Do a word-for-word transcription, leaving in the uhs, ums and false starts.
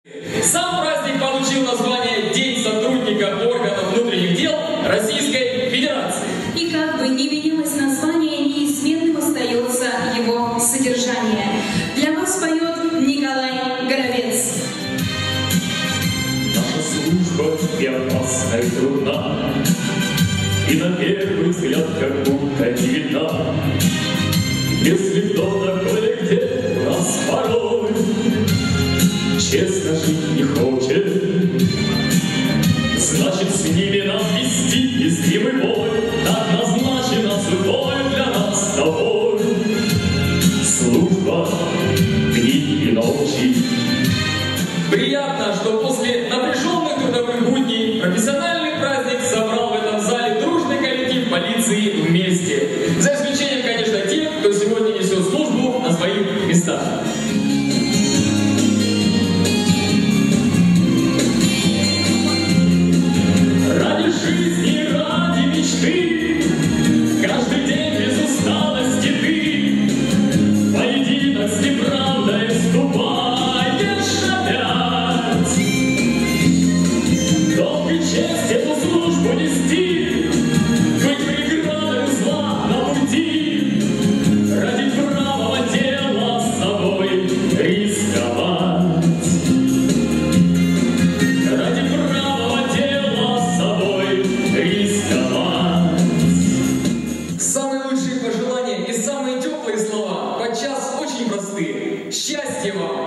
Сам праздник получил название «День сотрудника органов внутренних дел Российской Федерации». И как бы ни менялось название, неизменным остается его содержание. Для вас поет Николай Горовец. Наша служба и опасна, и трудна, и на первый взгляд как будто не видна. Если кто-то кое-где у нас порой честно жить не хочет, значит, с ними нам вести незримый бой. Так назначена судьбой для нас с тобой служба дни и ночи. Приятно, что после напряженных трудовых будней профессиональный праздник собрал в этом зале дружный коллектив полиции вместе. За исключением, конечно, тех, кто сегодня несет службу на своих местах. Ради жизни, ради мечты, каждый день без усталости ты поединок с неправдой вступаешь опять. Долг и честь эту службу нести, быть преградой зла на пути, ради правого дела с собой рисковать. Ради правого дела с собой рисковать. Самые лучшие пожелания и самые теплые слова подчас очень простые. Счастья вам!